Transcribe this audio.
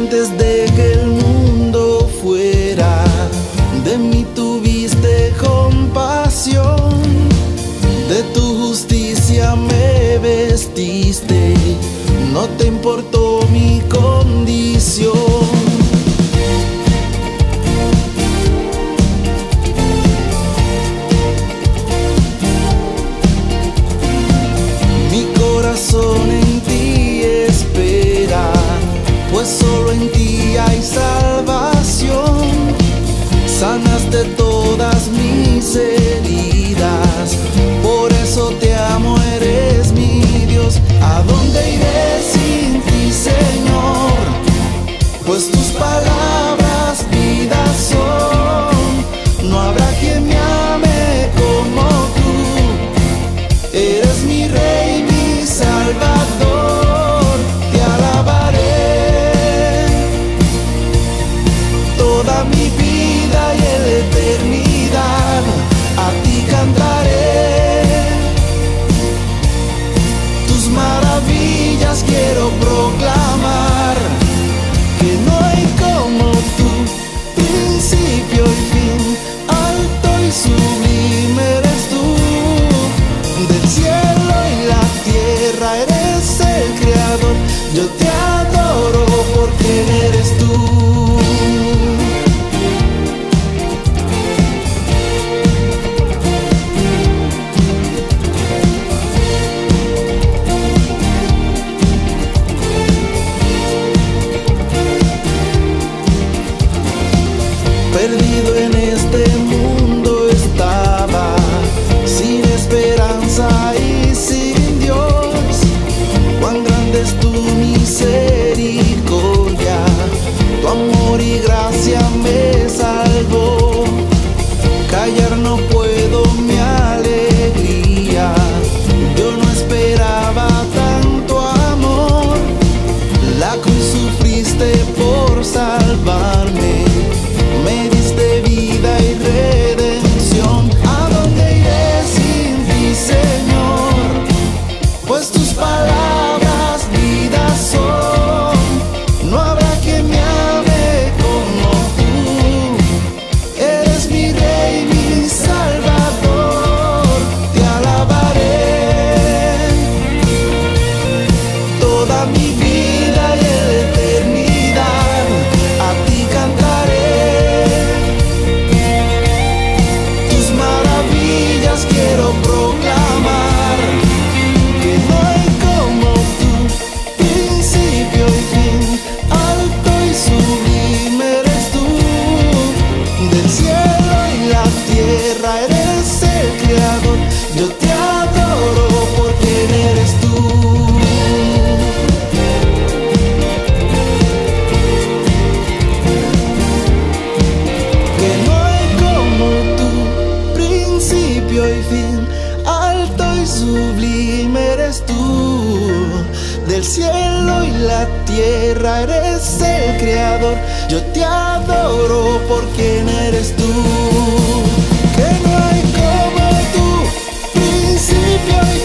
Antes de que el mundo fuera, de mí tuviste compasión, de tu justicia me vestiste, no te importó mi condición. Mi corazón en ti espera, pues solo en ti hay salvación. Sanaste todas mis heridas, por eso te amo, eres mi Dios. ¿A dónde iré sin ti, Señor? Pues tus palabras vida son. No habrá quien me ame como tú. Eres mi Rey, mi Salvador. Te alabaré toda mi vida y en la eternidad. A ti cantaré, tus maravillas quiero proclamar. Que no hay como tú, principio y fin, alto y sublime eres tú. Del cielo y la tierra eres el creador. Yo te adoro porque eres tú. Perdido en este mundo estaba, sin esperanza y sin Dios. Cuán grande es tu misericordia, tu amor y gracia me salvó. Callar no puedo mi alegría, yo no esperaba tanto amor. La cruz sufriste por salvarme, me diste vida y redención. ¿A dónde iré sin ti, Señor? Pues tus palabras vida son. No habrá quien me ame como tú. Eres mi Rey, mi Salvador. Te alabaré toda mi vida y en la eternidad. A ti cantaré, tus maravillas quiero proclamar. Que no hay como tú, principio y fin, alto y sublime eres tú. Del cielo y la tierra eres el creador. Yo te adoro porque eres tú. Que no hay como tú, principio y fin, alto y sublime eres tú. Del cielo y la tierra eres el creador. Yo te adoro por quien eres tú. Que no hay como tú, principio y